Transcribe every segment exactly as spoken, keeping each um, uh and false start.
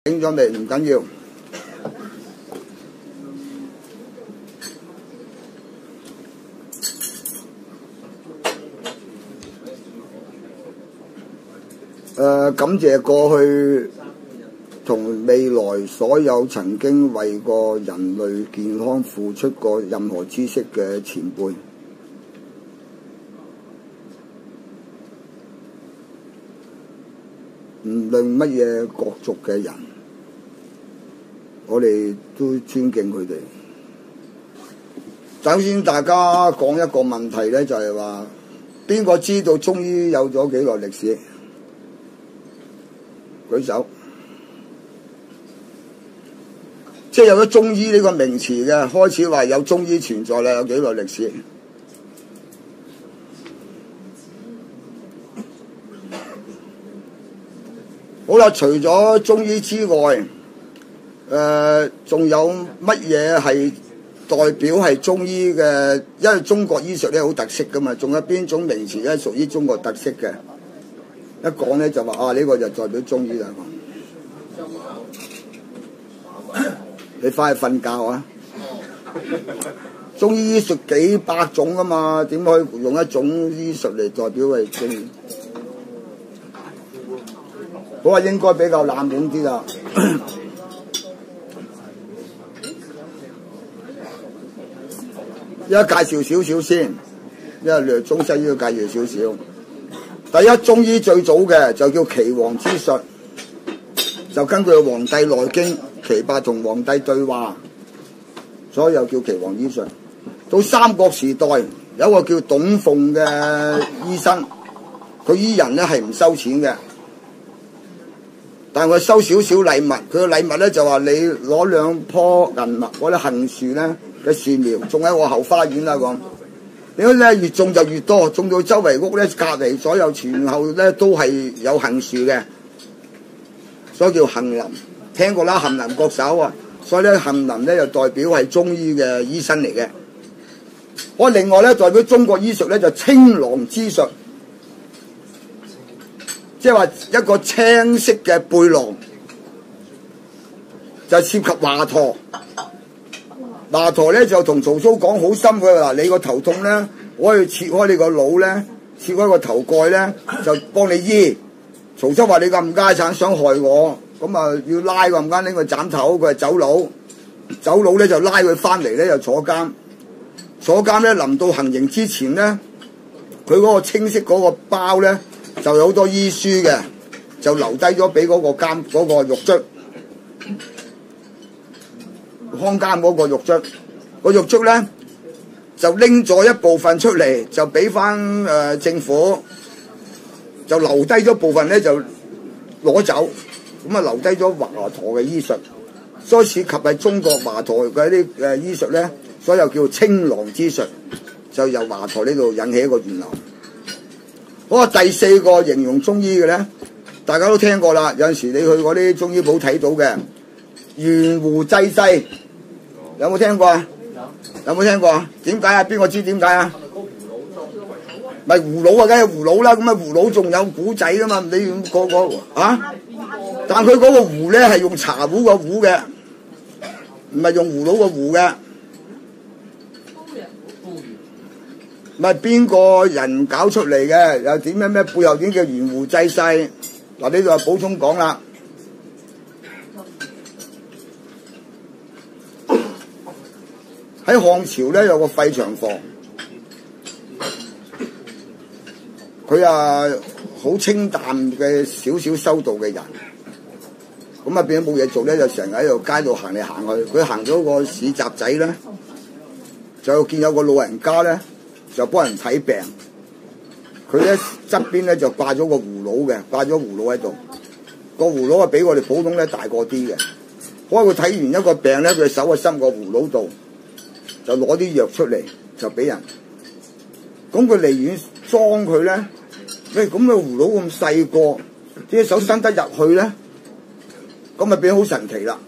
影咗未？唔緊要。誒、呃，感謝過去同未來所有曾經為過人類健康付出過任何知識嘅前輩。唔論乜嘢國族嘅人，我哋都尊敬佢哋。首先，大家講一個問題咧，就係話邊個知道中醫有咗幾耐歷史？舉手。即係有咗中醫呢個名詞嘅，開始話有中醫存在啦，有幾耐歷史？好啦，除咗中醫之外，誒、呃，仲有乜嘢係代表係中醫嘅？因為中國醫術咧好特色噶嘛，仲有邊種名詞咧屬於中國特色嘅？一講咧就話啊，呢、這個就代表中醫啦。你翻去瞓覺啊！中醫醫術幾百種噶嘛，點可以用一種醫術嚟代表係中醫？我話應該比較冷門啲啦。而家介紹少少先，因為略中西醫要介紹少少。第一，中醫最早嘅就叫岐黃之術，就根據《黃帝內經》，岐伯同黃帝對話，所以又叫岐黃醫術。到三國時代，有一個叫董奉嘅醫生，佢醫人咧係唔收錢嘅。但係佢收少少禮物，佢嘅禮物咧就話你攞兩棵銀麥嗰啲杏樹咧嘅樹苗種喺我後花園啦咁。點解咧越種就越多，種到周圍屋咧隔離所有前後咧都係有杏樹嘅，所以叫杏林。聽過啦，杏林各手啊，所以咧杏林咧就代表係中醫嘅醫生嚟嘅。我另外咧代表中國醫術咧就青囊之術。即係話一個青色嘅背囊，就涉及華佗。華佗咧就同曹操講好深，佢話嗱，你個頭痛咧，我可以切開你個腦咧，切開個頭蓋咧，就幫你醫。曹操話你咁家產想害我，咁啊要拉個唔啱拎佢斬頭，佢係走佬，走佬咧就拉佢翻嚟咧就坐監，坐監咧臨到行刑之前咧，佢嗰個青色嗰個包咧。就有好多醫書嘅，就留低咗俾嗰個監嗰、嗰個獄卒，看監嗰個獄卒，個獄卒咧就拎咗一部分出嚟，就俾翻誒政府，就留低咗部分咧就攞走，咁啊留低咗華佗嘅醫術，所以涉及係中國華佗嘅啲誒醫術咧，所以又叫青囊之術，就由華佗呢度引起一個源流。嗰個第四個形容中醫嘅咧，大家都聽過啦。有陣時你去嗰啲中醫鋪睇到嘅懸壺濟世，有冇聽過啊？有冇聽過啊？點解啊？邊個知點解啊？咪葫蘆啊，梗係葫蘆啦。咁啊，葫蘆仲有古仔噶嘛？你個個啊？但佢嗰個壺咧係用茶壺個壺嘅，唔係用葫蘆個壺嘅。咪邊個人搞出嚟嘅？又點樣咩？背後點叫懸壺濟世？嗱，呢度就補充講啦。喺漢朝咧有個費長房，佢啊好清淡嘅少少修道嘅人，咁啊變咗冇嘢做咧，就成日喺度街度行嚟行去。佢行咗個市集仔咧，就見有個老人家咧。就幫人睇病，佢咧側邊咧就掛咗個葫蘆嘅，掛咗葫蘆喺度。個葫蘆啊比我哋普通咧大個啲嘅。可能佢睇完一個病咧，佢手啊伸個葫蘆度，就攞啲藥出嚟就俾人。咁佢離遠裝佢咧，喂咁個葫蘆咁細個，隻手伸得入去咧，咁咪變好神奇啦。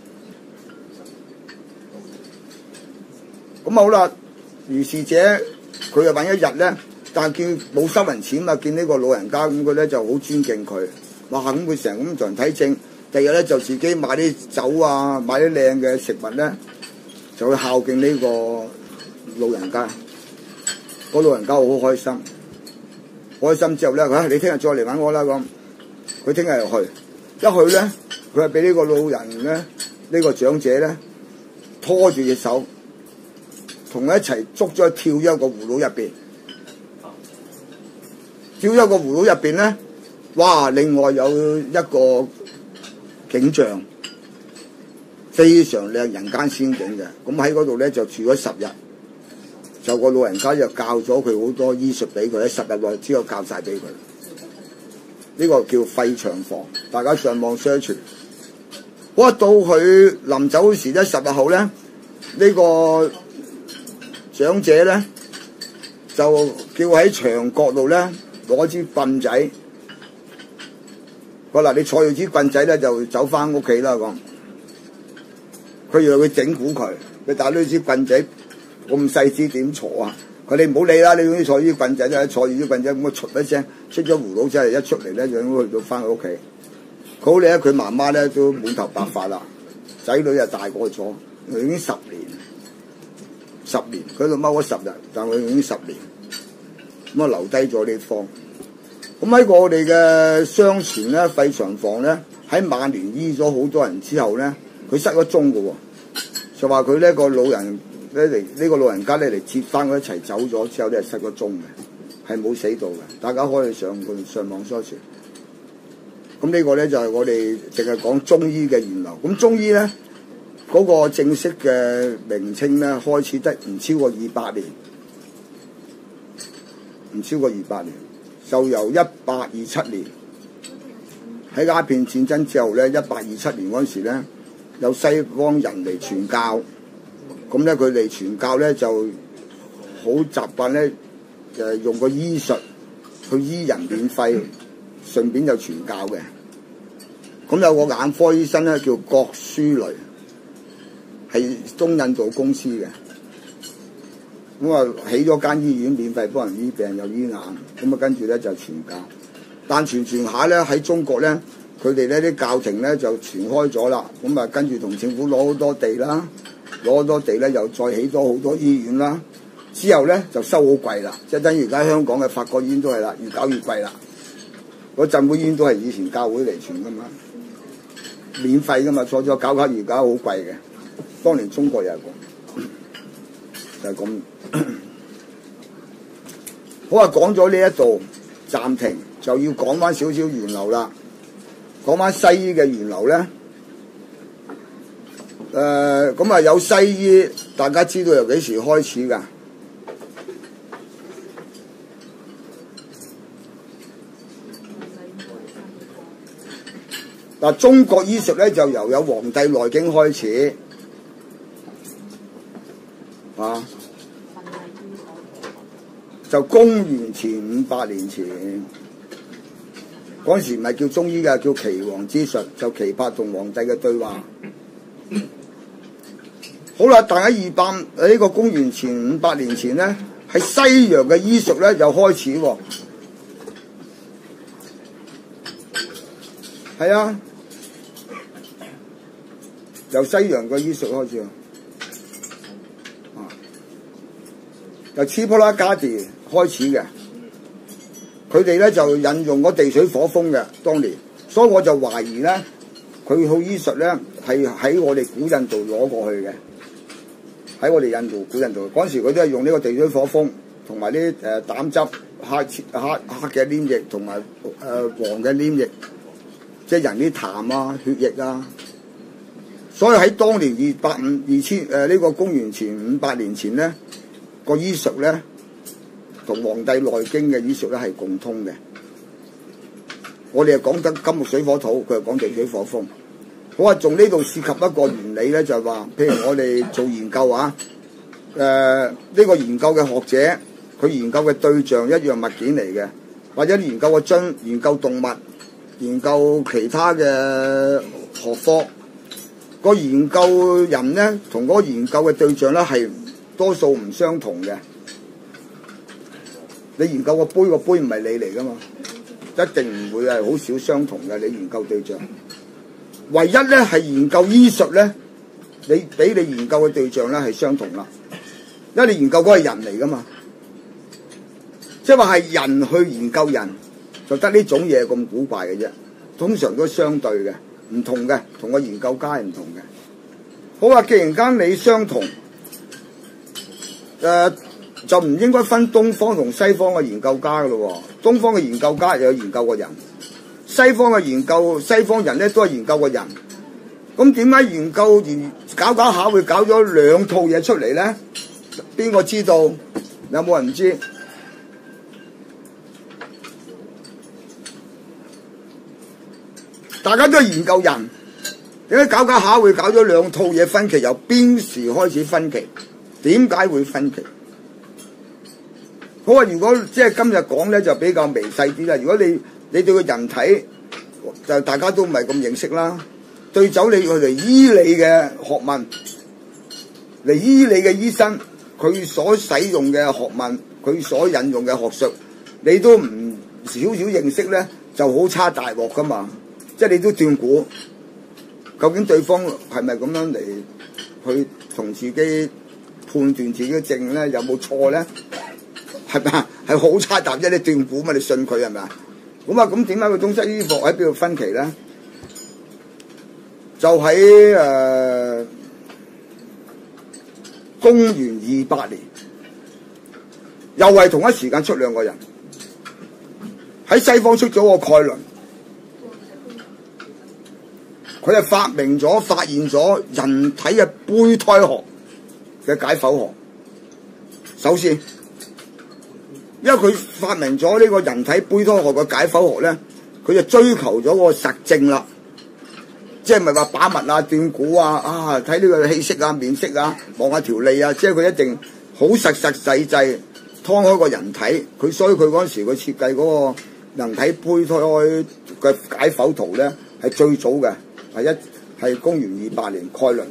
咁好啦，如是者。佢又揾一日咧，但係見冇收人錢嘛，見呢個老人家咁，佢咧就好尊敬佢。哇！咁佢成日咁做人睇症， 第二日咧就自己買啲酒啊，買啲靚嘅食物咧，就去孝敬呢個老人家。個老人家好開心，開心之後咧，佢你聽日再嚟揾我啦咁。佢聽日又去，一去咧，佢係俾呢個老人咧，呢、呢個長者咧拖住隻手，同佢一齊捉咗跳咗一個葫蘆入邊。跳咗個葫蘆入邊咧，哇！另外有一個景象非常靚，人間仙境嘅。咁喺嗰度咧就住咗十日。就個老人家就教咗佢好多醫術俾佢，喺十日內之後教晒俾佢。呢個叫肺長房，大家上網 search。好啊，到佢臨走時咧，十日後咧，呢、呢個長者咧就叫喺牆角度咧攞支棍仔。好啦，你坐住支棍仔咧就走翻屋企啦咁。佢以為佢整蠱佢，佢打呢支棍仔。咁細支點坐啊？佢哋唔好理啦，你總之坐住啲棍仔咧，坐住啲棍仔咁啊，唰一聲出咗葫蘆出嚟，一出嚟咧就應該去到翻佢屋企。佢好咧，佢媽媽咧都滿頭白髮啦，仔女又大個咗，已經十年，十年佢喺度踎咗十日，但佢已經十年，咁啊留低咗呢方。咁喺我哋嘅相傳咧，肺長房咧喺晚年醫咗好多人之後咧，佢失咗蹤嘅喎，就話佢呢個老人。咧嚟呢個老人家咧嚟接翻佢一齊走咗之後咧係失咗蹤嘅，係冇死到嘅。大家可以上上網搜查。咁呢個咧就係、是、我哋淨係講中醫嘅源流。咁中醫咧嗰、那個正式嘅名稱咧開始得唔超過二百年，唔超過二百年，就由一八二七年喺鴉片戰爭之後咧，一八二七年嗰陣時咧有西方人嚟傳教。咁咧佢哋傳教咧就好習慣咧，誒用個醫術去醫人免費，順便就傳教嘅。咁有個眼科醫生咧叫郭書雷，係中印度公司嘅。咁啊起咗間醫院，免費幫人醫病又醫眼。咁啊跟住咧就傳教，但傳傳下咧喺中國咧，佢哋呢啲教廷咧就傳開咗啦。咁啊跟住同政府攞好多地啦。攞多地咧，又再起多好多醫院啦。之後咧就收好貴啦，即係等於而家香港嘅法國醫院都係啦，越搞越貴啦。嗰浸會醫院都係以前教會嚟傳噶嘛，免費噶嘛，初初搞搞而家好貴嘅。當年中國又係咁，就係、是、咁。好啊，講咗呢一度暫停，就要講翻少少源流啦。講翻西醫嘅源流咧。誒咁啊有西醫，大家知道由幾時開始㗎？嗱，中國醫術咧就由有《黃帝內經》開始，啊，就公元前五百年前，嗰陣時唔係叫中醫嘅，叫岐黃之術，就岐伯同黃帝嘅對話。好啦，但喺二百呢個公元前五百年前咧，喺西洋嘅醫術咧又開始喎。係啊，由西洋嘅醫術開始啊，由黐普拉加迪開始嘅，佢哋咧就引用嗰地水火風嘅當年，所以我就懷疑咧，佢套醫術咧係喺我哋古印度攞過去嘅。喺我哋印度古印度嗰陣時，佢都係用呢個地水火風同埋啲誒膽汁、黑黑黑嘅黏液同埋誒黃嘅黏液，即係人啲痰啊、血液啊。所以喺當年二百五二千誒呢個公元前五百年前咧，個醫術咧同《黃帝內經》嘅醫術咧係共通嘅。我哋係講得金木水火土，佢係講地水火風。好啊，仲呢度涉及一個原理咧，就係話，譬如我哋做研究啊，誒、呃、呢、這個研究嘅學者，佢研究嘅對象一樣物件嚟嘅，或者研究個樽、研究動物、研究其他嘅學科，個研究人咧同嗰個研究嘅對象咧係多數唔相同嘅。你研究個杯，個杯唔係你嚟噶嘛，一定唔會係好少相同嘅。你研究對象。 唯一咧係研究醫術咧，你俾你研究嘅對象咧係相同啦，因為你研究嗰個係人嚟噶嘛，即係話係人去研究人，就得呢種嘢咁古怪嘅啫。通常都相對嘅，唔同嘅，同個研究家係唔同嘅。好啊，既然間你相同，誒、呃、就唔應該分東方同西方嘅研究家噶咯喎。東方嘅研究家又有研究個人，西方嘅研究西方人咧都係研究個人。咁點解研究完搞搞下會搞咗兩套嘢出嚟咧？邊個知道？有冇人唔知？大家都係研究人，點解搞搞下會搞咗兩套嘢分歧？由邊時開始分歧？點解會分歧？好啊！如果即係今日講咧，就比較微細啲啦。如果你你對個人體就大家都唔係咁認識啦，對走你去嚟醫你嘅學問，嚟醫你嘅醫生，佢所使用嘅學問，佢所引用嘅學術，你都唔少少認識咧，就好差大鑊噶嘛。即係你都斷估，究竟對方係咪咁樣嚟去同自己判斷自己嘅症咧？有冇錯咧？係咪啊？係好差淡啫！你斷估嘛？你信佢係咪啊？咁啊，咁點解個中西醫學喺邊度分歧咧？就喺誒、呃、公元二百年，又係同一時間出兩個人，喺西方出咗個概論。佢係發明咗、發現咗人體嘅胚胎學嘅解剖學。首先，因為佢發明咗呢個人體胚胎學嘅解剖學咧，佢就追求咗個實證啦，即係唔係話把脈啊、斷估啊、啊睇呢個氣色啊、面色啊、望下條脷啊，即係佢一定好實實際際劏開個人體。佢所以佢嗰陣時佢設計嗰個人體胚胎嘅解剖圖咧係最早嘅。係一係公元二百年概論，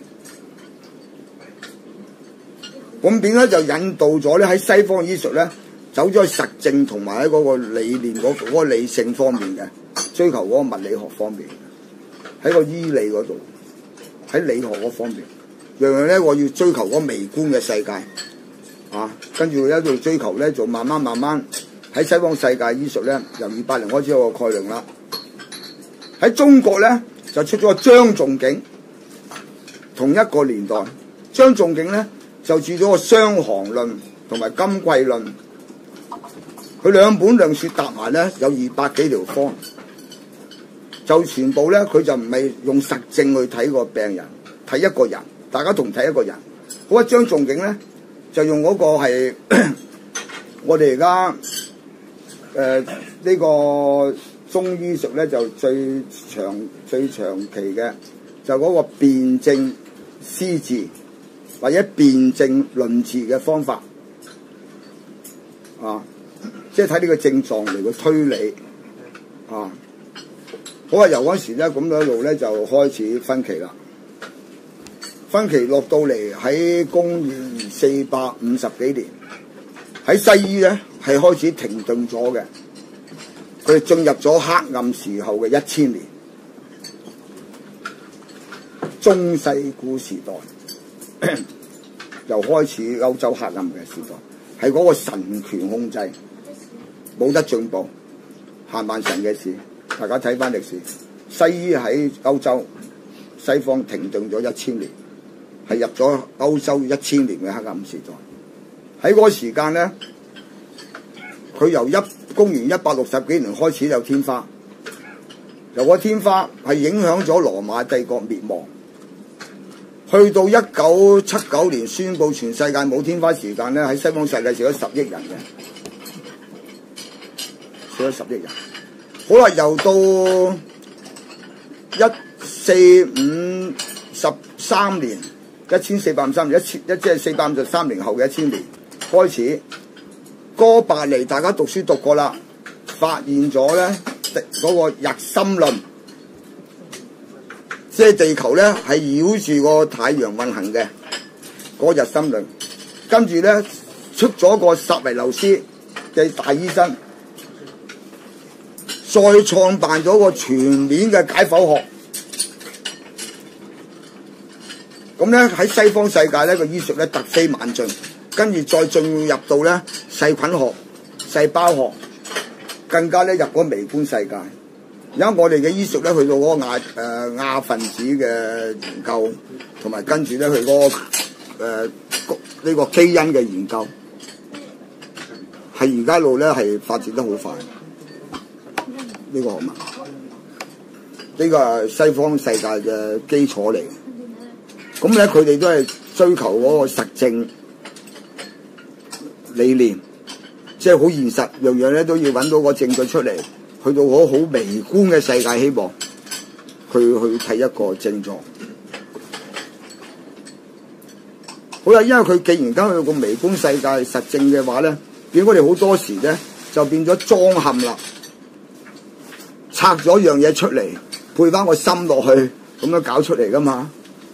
咁變咧就引導咗咧喺西方醫術咧走咗去實證同埋喺嗰個理念嗰嗰個理性方面嘅追求嗰個物理學方面，喺個醫理嗰度，喺理學嗰方面，樣樣咧我要追求嗰個微觀嘅世界，啊，跟住一路追求咧就慢慢慢慢喺西方世界醫術咧由二百年開始有個概論啦，喺中國咧。就出咗個張仲景，同一個年代，張仲景咧就著咗個《傷寒論》同埋《金匱論》，佢兩本論説搭埋咧有二百幾條方，就全部咧佢就唔係用實證去睇個病人，睇一個人，大家同睇一個人。好啊，張仲景咧就用嗰個係我哋而家誒呢個。中醫術咧就最長最長期嘅就嗰個辨證施治或者辨證論治嘅方法啊，即係睇呢個症狀嚟去推理啊。好啊，由嗰時咧咁樣一路咧就開始分歧啦。分歧落到嚟喺公元四百五十幾年，喺西醫咧係開始停頓咗嘅。佢哋進入咗黑暗時候嘅一千年，中世古時代又開始歐洲黑暗嘅時代，係嗰個神權控制，冇得進步，行萬神嘅事。大家睇翻歷史，西醫喺歐洲西方停頓咗一千年，係入咗歐洲一千年嘅黑暗時代。喺嗰個時間咧，佢由一公元一百六十幾年開始有天花，由個天花係影響咗羅馬帝國滅亡，去到一九七九年宣布全世界冇天花時間咧，喺西方世界死咗十億人嘅，死咗十億人。好啦，又到一四五十三年，一千四百五十三年，一千一即係四百五十三年後嘅一千年開始。哥白尼大家讀書讀過啦，發現咗咧嗰個日心論，即係地球咧係繞住個太陽運行嘅嗰個日心論。跟住咧出咗個薩維留斯嘅大醫生，再創辦咗個全面嘅解剖學， 咁咧喺西方世界咧個醫術咧突飛猛進，跟住再進入到咧細菌學、細胞學，更加咧入嗰個微觀世界。而家我哋嘅醫術咧去到嗰個亞誒、呃、亞分子嘅研究，同埋跟住咧去嗰、那個誒呢、呃這個基因嘅研究，係而家路咧係發展得好快。呢、這個學問，呢、這個係西方世界嘅基礎嚟。咁咧佢哋都係追求嗰個實證理念，即係好現實，樣樣咧都要揾到個證據出嚟。去到嗰好微觀嘅世界，希望去去睇一個症狀。好啦，因為佢既然間去到個微觀世界實證嘅話咧，變我哋好多時咧就變咗裝嵌啦，拆咗樣嘢出嚟，配翻個心落去，咁樣搞出嚟噶嘛。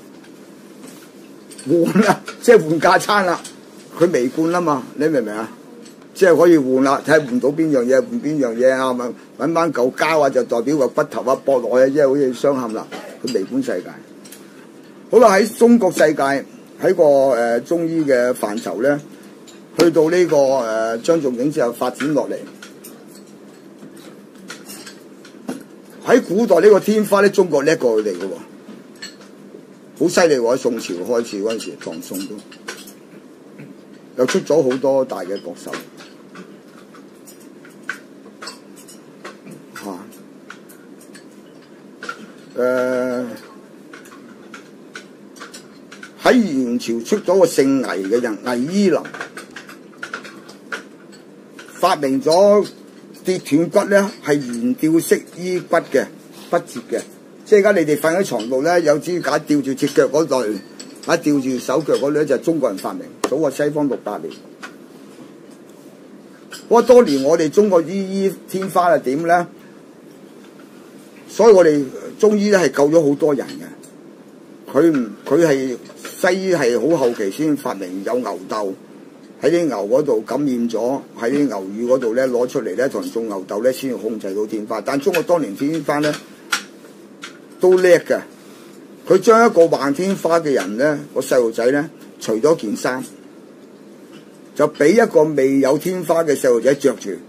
換啦，即係換架撐啦，佢微觀啦嘛，你明唔明啊？即係可以換啦，睇下換到邊樣嘢，換邊樣嘢啊！咪揾翻嚿膠啊，就代表個骨頭啊，駁落去，即係好似鑲嵌啦。佢微觀世界。好啦，喺中國世界喺個誒、呃、中醫嘅範疇咧，去到呢、這個誒、呃、張仲景之後發展落嚟。喺古代呢個天花咧，中國叻過佢哋嘅喎，好犀利喎！喺宋朝開始嗰陣時，唐宋都又出咗好多大嘅國手。誒喺元朝出咗個姓魏嘅人，魏醫林發明咗跌斷骨咧係懸吊式醫骨嘅，不折嘅。即係而家你哋瞓喺床度咧，有支架吊住隻腳嗰類，啊吊住手腳嗰類就係中國人發明，早過西方六百年。不過當年我哋中國醫醫天花係點咧？所以我哋中醫咧係救咗好多人嘅，佢唔佢係西醫係好後期先發明有牛痘喺啲牛嗰度感染咗，喺啲牛乳嗰度咧攞出嚟咧同人種牛痘咧先控制到天花。但中國當年天花咧都叻嘅，佢將一個患天花嘅人咧個細路仔咧除咗件衫，就俾一個未有天花嘅細路仔着住，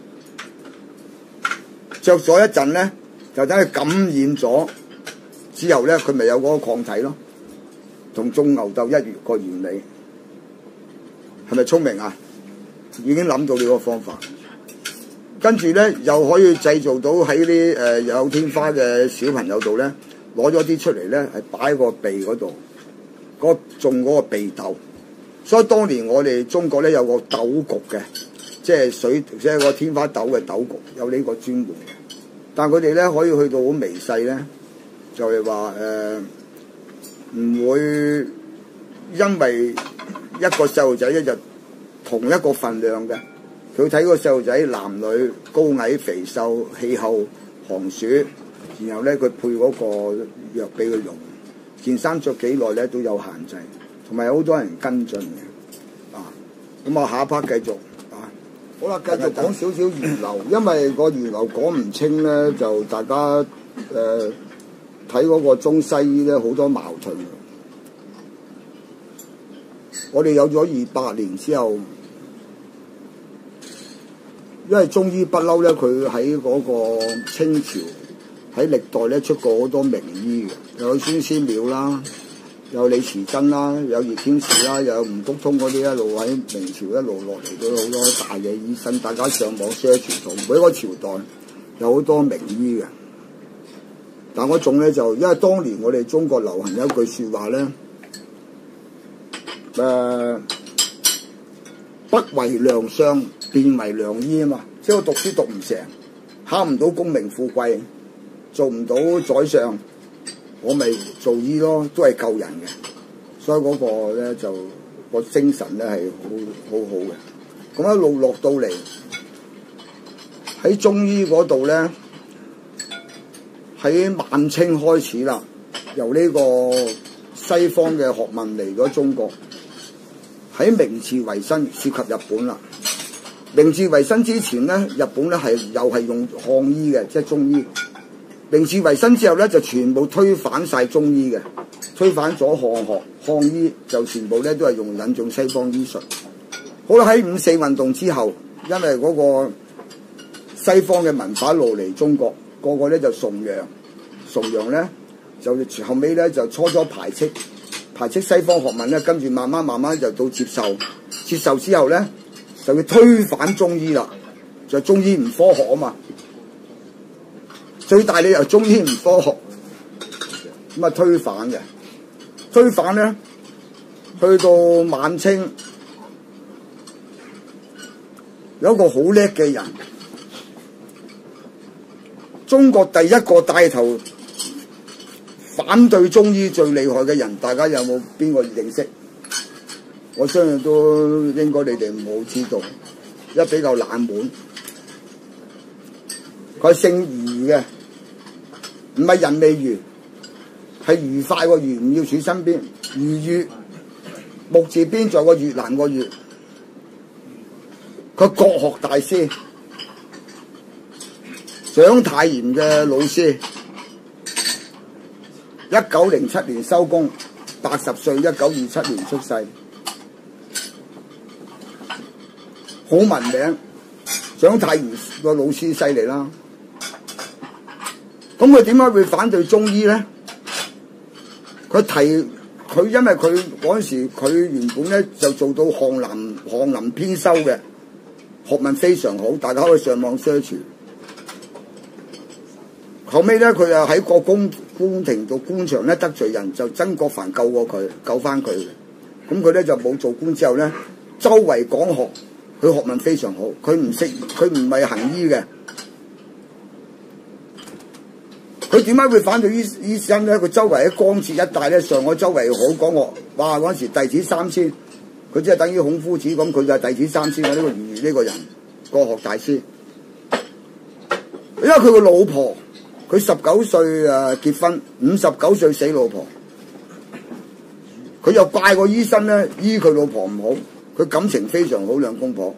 着咗一陣咧。就等佢感染咗之後咧，佢咪有嗰個抗體咯，同種牛痘一個原理，係咪聰明啊？已經諗到呢個方法，跟住咧又可以製造到喺啲誒有天花嘅小朋友度咧，攞咗啲出嚟咧，係擺喺個鼻嗰度，嗰種嗰個鼻竇。所以當年我哋中國咧有個斗局嘅，即係水即係個天花斗嘅斗局，有呢個專門嘅。但佢哋咧可以去到好微細咧，就係話誒唔會因為一個細路仔咧就同一個份量嘅，佢睇個細路仔男女高矮肥瘦氣候寒暑，然後咧佢配嗰個藥俾佢用，件衫着幾耐咧都有限制，同埋有好多人跟進嘅啊。咁我下一 part 繼續。好啦，繼續講少少源流，因為個源流講唔清咧，就大家誒睇嗰個中西醫咧好多矛盾。我哋有咗二百年之後，因為中醫不嬲咧，佢喺嗰個清朝喺歷代咧出過好多名醫嘅，有孫思邈啦。有李時珍啦，有葉天士啦，又有吳谷通嗰啲一路喺明朝一路落嚟都有好多大嘅醫生，大家上網 search 到每一個朝代有好多名醫嘅。但嗰種咧就因為當年我哋中國流行有一句説話咧，誒、呃、不為良相，便為良醫啊嘛，即係我讀書讀唔成，考唔到功名富貴，做唔到宰相。我咪做醫咯，都係救人嘅，所以嗰個咧就個精神咧係好好好嘅。咁一路落到嚟喺中醫嗰度咧，喺晚清開始啦，由呢個西方嘅學問嚟咗中國，喺明治維新涉及日本啦。明治維新之前咧，日本咧係又係用漢醫嘅，即係中醫。明治維新之後咧，就全部推反晒中醫嘅， 推翻咗漢學漢醫，就全部咧都係用引進西方醫術。好啦，喺五四運動之後，因為嗰個西方嘅文化路嚟中國，個個咧就崇洋，崇洋咧就後尾咧就初初排斥，排斥西方學問咧，跟住慢慢慢慢就到接受，接受之後咧就要推反中醫啦，就中醫唔科學啊嘛，最大理由中醫唔科學，咁啊推反嘅，推反咧去到晚清。有一個好叻嘅人，中國第一個帶頭反對中醫最厲害嘅人，大家有冇邊個認識？我相信都應該你哋冇知道，因為比較冷門。佢係姓余嘅，唔係人未如，係愉快個愉，唔要處身邊，愉悦木字邊在個越南個越。佢國學大師，蔣太炎嘅老師，一九零七年收工，八十歲，一九二七年出世，好聞名。蔣太炎個老師犀利啦。咁佢點解會反對中醫咧？佢提佢因為佢嗰陣時佢原本咧就做到翰林翰林編修嘅。學問非常好，大家可以上網 search。後尾咧，佢又喺個宮宮廷做官場咧得罪人，就曾國藩救過佢，救翻佢。咁佢咧就冇做官之後咧，周圍講學，佢學問非常好。佢唔識，佢唔係行醫嘅。佢點解會反對醫醫生咧？佢周圍喺江浙一帶咧，上海周圍好講學，哇！嗰陣時弟子三千。佢即係等於孔夫子咁，佢就係弟子三千嘅呢個余呢個人，國學大師。因為佢個老婆，佢十九歲誒結婚，五十九歲死老婆。佢又拜個醫生咧，醫佢老婆唔好，佢感情非常好，兩公婆。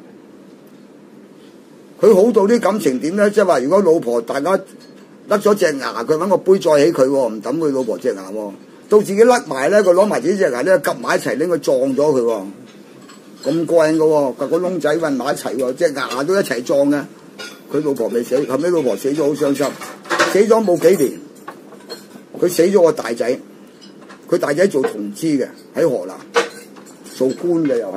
佢好到啲感情點咧？即係話如果老婆大家甩咗隻牙，佢揾個杯載起佢，唔抌佢老婆隻牙喎。到自己甩埋咧，佢攞埋自己隻牙咧，夾埋一齊拎佢撞咗佢喎，咁過癮嘅喎，夾個窿仔混埋一齊喎，隻牙都一齊撞嘅。佢老婆未死，後尾老婆死咗好傷心，死咗冇幾年，佢死咗個大仔，佢大仔做同知嘅，喺河南做官嘅又係，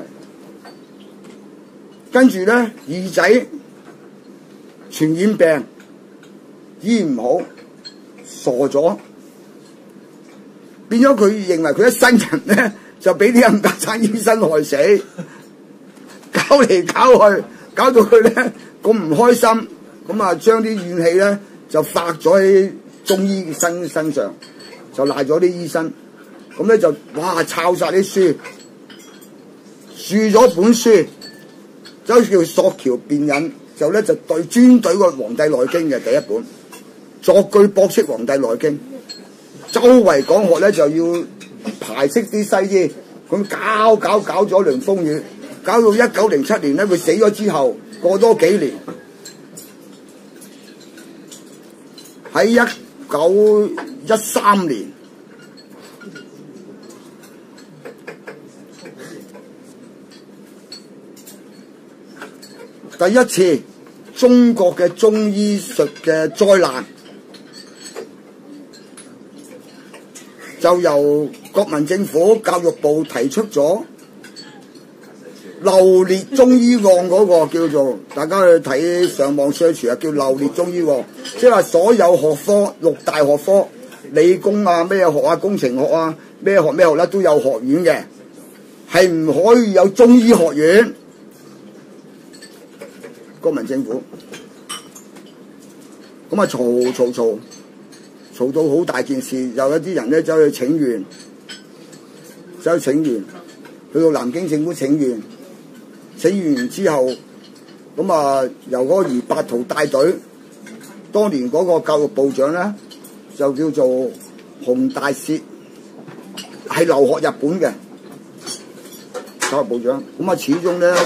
跟住咧二仔傳染病醫唔好，傻咗。變咗佢認為佢一生人咧就俾啲冚家產醫生害死，搞嚟搞去，搞到佢咧咁唔開心，咁啊將啲怨氣咧就發咗喺中醫身身上，就賴咗啲醫生，咁咧就哇抄晒啲書，豎咗本書，就叫索橋辨引，就咧就對專對個《黃帝內經》嘅第一本，作句駁斥《黃帝內經》。周圍講學咧就要排斥啲西醫，咁搞搞搞咗輪風雨，搞到一九零七年咧佢死咗之後，過多幾年，喺一九一三年，第一次中國嘅中醫術嘅災難。就由國民政府教育部提出咗漏列中醫案嗰個叫做，大家去睇上網 search 啊，叫漏列中醫案，即係話所有學科六大學科，理工啊咩學啊工程學啊咩學咩學咧都有學院嘅，係唔可以有中醫學院。國民政府咁啊嘈嘈嘈。嘈到好大件事，有一啲人咧走去請願，走去請願，去到南京政府請願，請願完之後，咁啊由嗰個余伯圖帶隊，當年嗰個教育部長咧就叫做洪大燮，係留學日本嘅教育部長，咁啊始終咧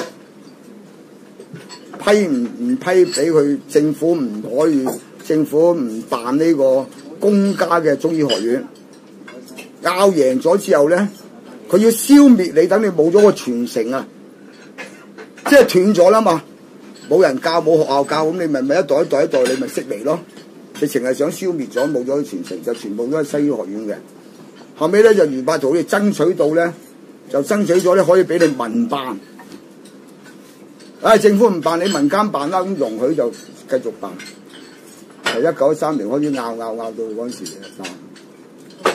批唔唔批俾佢，政府唔可以，政府唔辦呢個公家嘅中醫學院， 拗贏咗之後咧，佢要消滅你，等你冇咗個傳承啊，即係斷咗啦嘛，冇人教冇學校教，咁你咪咪一代一代一代你咪識嚟咯。直情係想消滅咗，冇咗傳承，就全部都係西醫學院嘅。後尾咧就余伯圖好似爭取到咧，就爭取咗咧可以俾你民辦。唉、哎，政府唔辦，你民間辦啦，咁容許就繼續辦。係一九一三年開始拗拗拗到嗰陣時辦。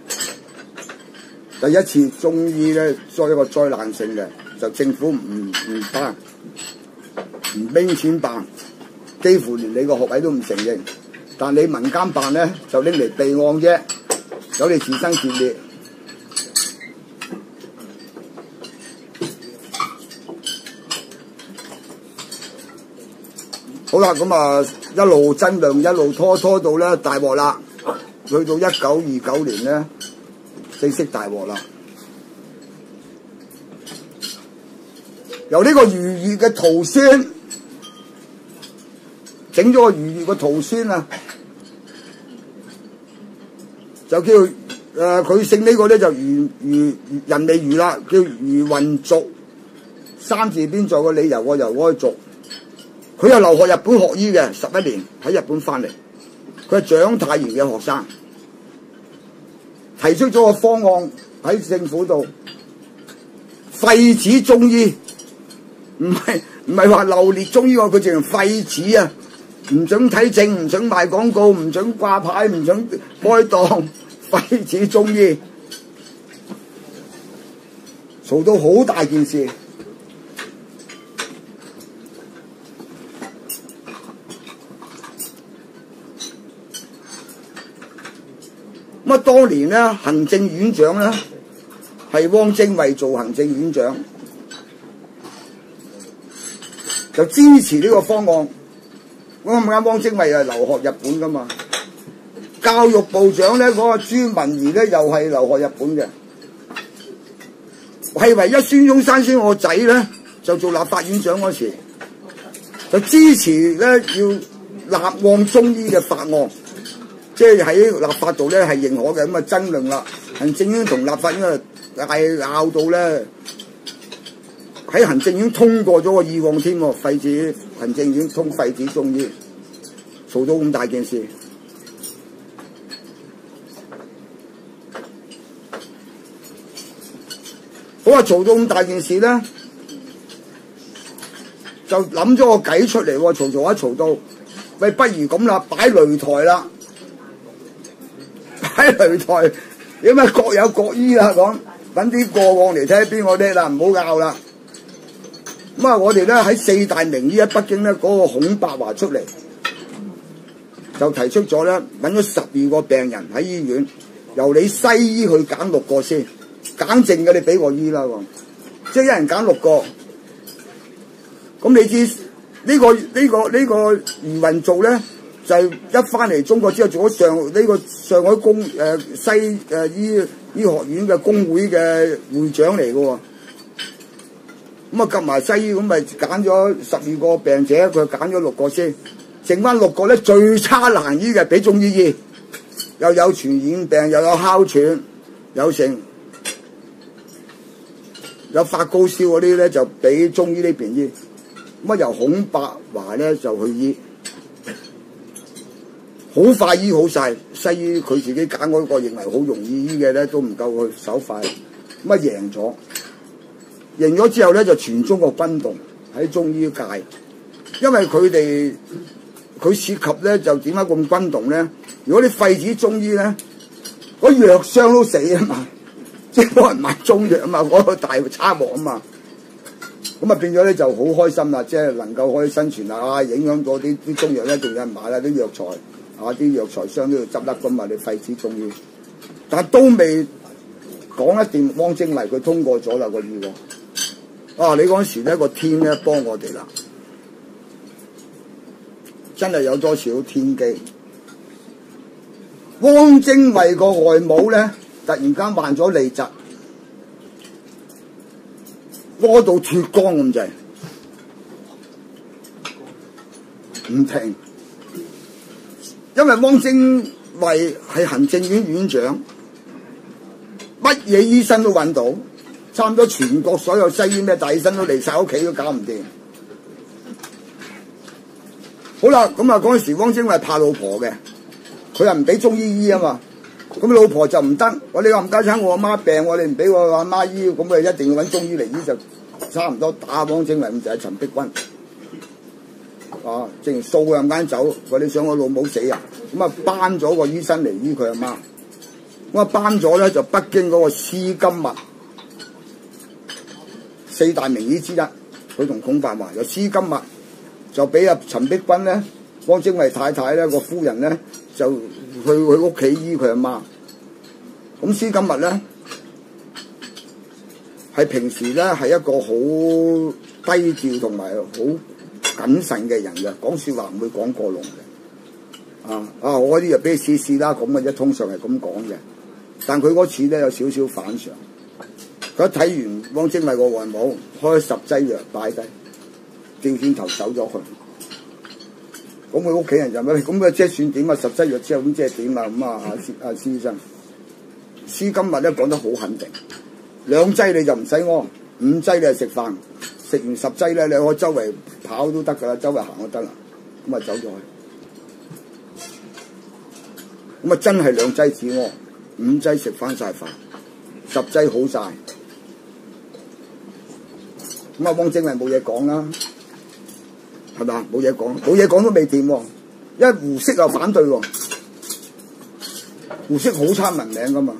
第一次中醫咧，作一個災難性嘅，就政府唔唔辦，唔拎錢辦，幾乎連你個學位都唔承認。但你民間辦咧，就拎嚟備案啫，有你自生自滅。好啦，咁啊一路增量，一路拖拖到咧大鑊啦，去到一九二九年咧，正式大鑊啦。由呢個魚葉嘅桃酸，整咗個魚葉嘅桃酸啊！就叫誒佢姓呢個咧就魚魚人未魚啦，叫魚雲族，三字邊做個理由個由嗰個族。佢又留學日本學醫嘅，十一年喺日本翻嚟。佢係蔣太炎嘅學生，提出咗個方案喺政府度廢止中醫，唔係唔係話流列中醫喎，佢淨係廢止啊！唔准睇症，唔准賣廣告，唔准掛牌，唔准開檔，廢止中醫，嘈到好大件事。咁啊，當年咧，行政院長咧係汪精衛做行政院長，就支持呢個方案。啱唔啱？汪精衛係留學日本噶嘛？教育部長咧，嗰、那個朱文儀咧又係留學日本嘅，係唯一孫中山先我個仔咧就做立法院長嗰時，就支持咧要立案中醫嘅法案，即係喺立法度咧係認可嘅，咁啊爭論啦。行政院同立法院啊嗌拗到咧，喺行政院通過咗個議案添，廢止行政院通廢止中醫，嘈到咁大件事。好啊，嘈到咁大件事咧，就諗咗個計出嚟喎，嘈嘈一嘈到，喂，不如咁啦，擺擂台啦，擺擂台，因為各有各醫啦，講揾啲過往嚟睇下邊個叻啦，唔好拗啦。咁啊，我哋咧喺四大名醫喺北京咧，嗰、那個孔百華出嚟，就提出咗咧，揾咗十二個病人喺醫院，由你西醫去揀六個先。揀剩嘅你俾我醫啦，即係一人揀六個。咁你知呢、這個呢、這個呢、這個余雲做咧，就係、一翻嚟中國之後做咗上呢、這個上海工誒、呃、西誒、呃、醫醫學院嘅工會嘅會長嚟嘅喎。咁啊，夾埋西醫咁咪揀咗十二個病者，佢揀咗六個先，剩翻六個咧最差難醫嘅俾中醫醫，又有傳染病，又有哮喘，有成。有發高燒嗰啲咧就俾中醫呢邊醫，咁啊由孔百華咧就去醫，好快醫好晒。西醫佢自己揀嗰個認為好容易醫嘅咧都唔夠佢手快，咁啊贏咗，贏咗之後咧就全中國轟動喺中醫界，因為佢哋佢涉及咧就點解咁轟動咧？如果你廢止中醫咧，嗰藥商都死啊嘛！即係冇人買中藥啊嘛，嗰、那個大差鑊啊嘛，咁啊變咗咧就好開心啦，即係能夠可以生存啊，影響到啲啲中藥咧仲有人買啦，啲藥材啊啲藥材商都要執笠噶嘛，你廢止中醫，但係都未講一掂，汪精衛佢通過咗啦個議案，啊你嗰時咧個天咧幫我哋啦，真係有多少天機，汪精衛個外母咧。突然間患咗痢疾，屙到脫光咁滯，唔停。因為汪精衛係行政院院長， 乜嘢醫生都揾到，差唔多全國所有西醫咩大醫生都嚟晒屋企都搞唔掂。好啦，咁啊嗰陣時汪精衛怕老婆嘅，佢又唔俾中醫醫啊嘛。咁老婆就唔得，我你話唔家產我阿媽病，我哋唔俾我阿媽醫，咁啊一定要揾中醫嚟醫，就差唔多打汪精衛咁就係陳璧君。啊，正掃佢間走，話你想我老母死啊？咁啊頒咗個醫生嚟醫佢阿媽。咁啊頒咗咧就北京嗰個施金密四大名醫之一，佢同孔繁華有施金密，就俾阿陳璧君咧，汪精衛太太咧個夫人咧就去佢屋企醫佢阿媽。咁施金密咧係平時咧係一個好低調同埋好謹慎嘅人嘅，講説話唔會講過龍嘅。啊啊！我嗰啲就俾你試試啦，咁嘅啫，通常係咁講嘅。但佢嗰次咧有少少反常，佢一睇完汪精衛個外母，開十劑藥擺低，掉轉頭走咗去。咁佢屋企人就咩？咁佢即係算點啊？十劑藥之後咁即係點啊？咁啊，阿阿施醫生，施金密咧講得好肯定，兩劑你就唔使屙，五劑你就食飯，食完十劑咧你可以周圍跑都得㗎啦，周圍行都得啦。咁啊走咗去，咁啊真係兩劑止屙，五劑食翻晒飯，十劑好晒。咁啊汪精衛冇嘢講啦。係咪啊？冇嘢講，冇嘢講都未掂喎。因為胡適又反對喎，胡適好差文名噶嘛。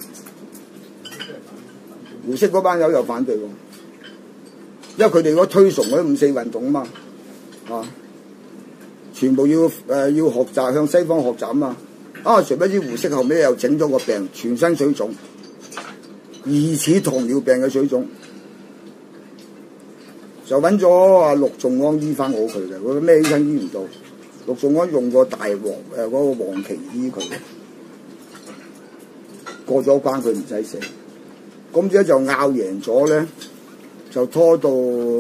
胡適嗰班友又反對喎，因為佢哋嗰推崇嗰啲五四運動啊嘛，啊，全部要誒、呃、要學習向西方學習啊嘛。啊，誰不知胡適後尾又整咗個病，全身水腫，疑似糖尿病嘅水腫。就揾咗阿陸仲安醫翻好佢嘅，佢咩醫生醫唔到，陸仲安用個大黃誒嗰個黃芪醫佢，過咗關佢唔使死，咁之後就拗贏咗咧，就拖到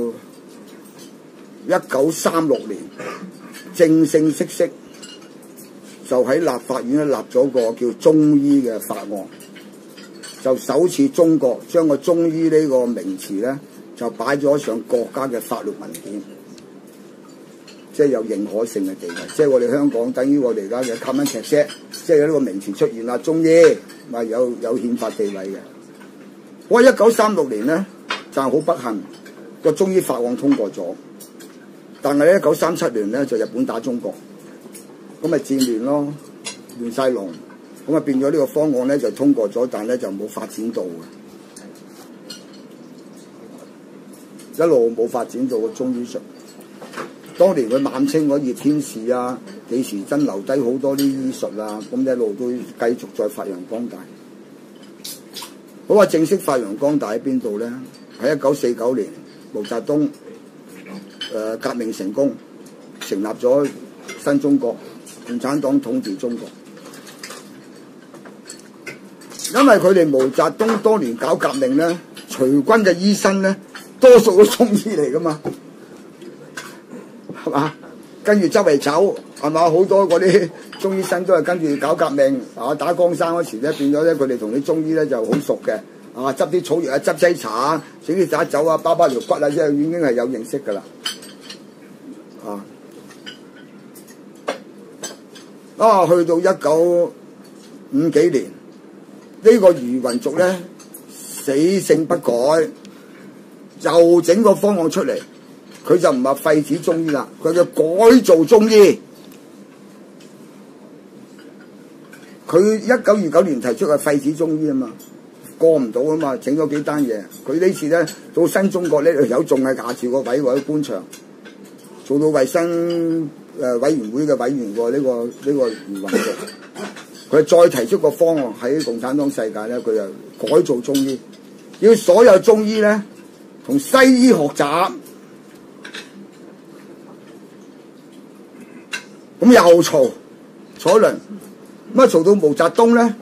一九三六年正正式式就喺立法院咧立咗個叫中醫嘅法案，就首次中國將個中醫呢個名詞咧，就擺咗上國家嘅法律文件，即係有認可性嘅地位。即係我哋香港等於我哋而家嘅 common text，即係有呢個名詞出現啦。中醫咪有有憲法地位嘅。我一九三六年咧就係好不幸，個中醫法案通過咗，但係咧一九三七年咧就日本打中國，咁咪戰亂咯，亂晒龍，咁啊變咗呢個方案咧就通過咗，但係咧就冇發展到嘅。一路冇發展到個中醫術。當年佢晚清嗰熱天使啊、李時珍留低好多啲醫術啊，咁一路都繼續再發揚光大。好話正式發揚光大喺邊度咧？喺一九四九年，毛澤東誒、呃、革命成功，成立咗新中國，共產黨統治中國。因為佢哋毛澤東當年搞革命咧，隨軍嘅醫生咧，多數都中醫嚟噶嘛，係嘛？跟住周圍走，係嘛？好多嗰啲中醫生都係跟住搞革命，啊打江山嗰時咧，變咗咧佢哋同啲中醫咧就好熟嘅，啊執啲草藥啊、執劑茶啊、整啲茶酒啊、包包條骨啊，即係已經係有認識噶啦，啊啊去到一九五幾年，呢個余雲族咧死性不改。又整個方案出嚟，佢就唔係廢止中醫啦，佢叫改造中醫。佢一九二九年提出係廢止中醫啊嘛，過唔到啊嘛，整咗幾單嘢。佢呢次咧到新中國呢條友仲係架住個位喎喺官場，做到衞生誒委員會嘅委員喎。呢、這個呢、這個余雲族，佢再提出個方案喺共產黨世界咧，佢就改造中醫，要所有中醫咧。同西醫學習，咁又嘈坐一輪，咁啊嘈到毛澤東咧，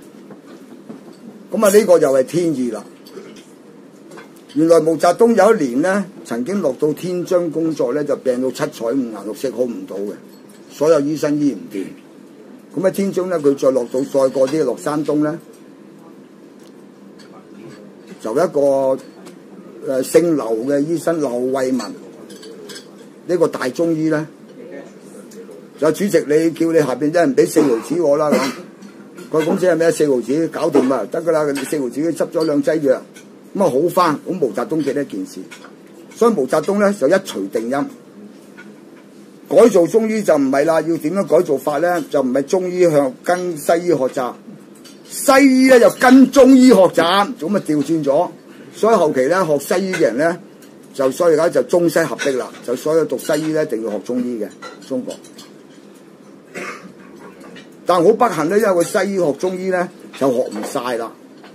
咁啊呢個又係天意啦。原來毛澤東有一年咧，曾經落到天津工作咧，就病到七彩五顏六色，好唔到嘅，所有醫生醫唔掂。咁喺天津咧，佢再落到再過啲落山東咧， 就一個誒、呃、姓劉嘅醫生劉慧文呢、呢個大中醫咧，就主席你叫你下邊啲人俾四毫子我啦咁，佢公司係咩？四毫子搞掂啊，得噶啦，四毫子執咗兩劑藥，咁啊好翻。咁毛澤東記得一件事，所以毛澤東咧就一錘定音。改造中醫就唔係啦，要點樣改造法咧？就唔係中醫向跟西醫學習，西醫咧就跟中醫學習，咁啊調轉咗。所以後期咧學西醫嘅人咧，就所以而家就中西合璧啦。就所有讀西醫咧一定要學中醫嘅中國。但係好不幸咧，因為個西醫學中醫咧就學唔晒啦，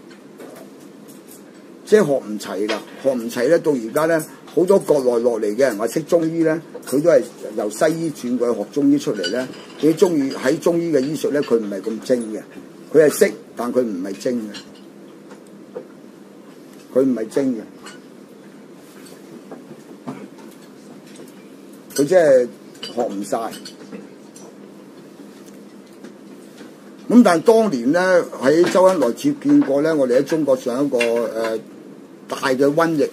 即係學唔齊啦，學唔齊咧到而家咧。好多國內落嚟嘅人話識中醫咧，佢都係由西醫轉過去學中醫出嚟咧。佢中醫喺中醫嘅醫術咧，佢唔係咁精嘅，佢係識，但佢唔係精嘅，佢唔係精嘅，佢即係學唔晒。咁但係當年咧喺周恩來接見過咧，我哋喺中國上一個誒、呃、大嘅瘟疫。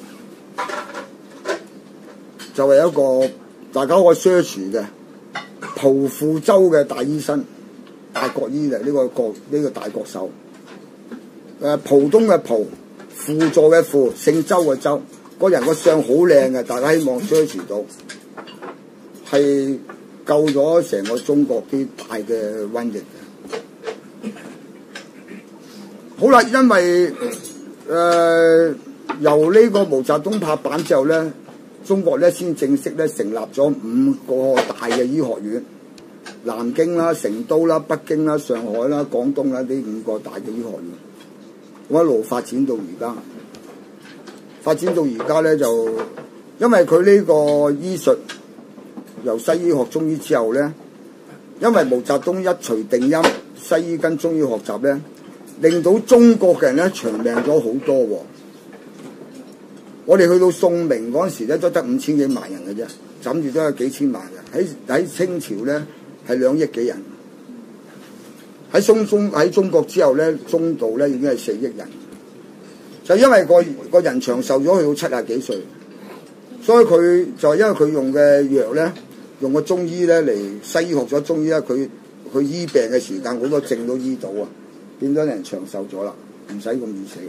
就係一個大家可以 search 嘅蒲富州嘅大醫生，大國醫嚟，呢個國呢、呢個大國手。誒、呃、浦東嘅蒲，輔助嘅輔，姓周嘅周，個人個相好靚嘅，大家希望 search 到，係救咗成個中國啲大嘅瘟疫嘅。好啦，因為誒、呃、由呢個毛澤東拍板之後咧。中國咧先正式咧成立咗五個大嘅醫學院，南京啦、成都啦、北京啦、上海啦、廣東啦，呢五個大嘅醫學院，我一路發展到而家，發展到而家咧就，因為佢呢個醫術由西醫學中醫之後咧，因為毛澤東一錘定音，西醫跟中醫學習咧，令到中國嘅人咧長命咗好多喎。我哋去到宋明嗰陣時咧，都得五千幾萬人嘅啫，枕住都有幾千萬人。喺喺清朝咧係兩億幾人，喺中中喺中國之後咧，中度咧已經係四億人。就因為個個人長壽咗去到七廿幾歲，所以佢就因為佢用嘅藥咧，用個中醫咧嚟西醫學咗中醫咧，佢佢醫病嘅時間好多症都醫到啊，變咗人長壽咗啦，唔使咁易死。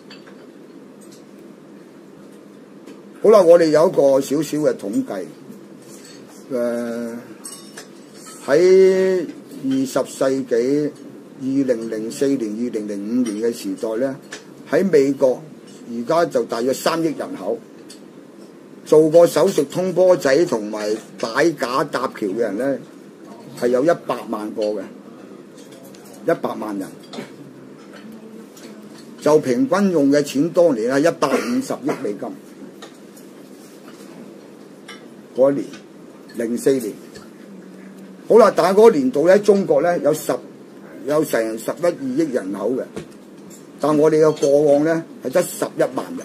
好啦，我哋有一個少少嘅統計，誒喺二十世紀二零零四年、二零零五年嘅時代咧，喺美國而家就大約三億人口，做過手術通波仔同埋擺架搭橋嘅人咧，係有一百萬個嘅，一百萬人，就平均用嘅錢當年係一百五十億美金。嗰一年零四年，好啦，但係嗰個年度咧，中國咧有十有成十一二億人口嘅，但我哋嘅過往咧係得十一萬人，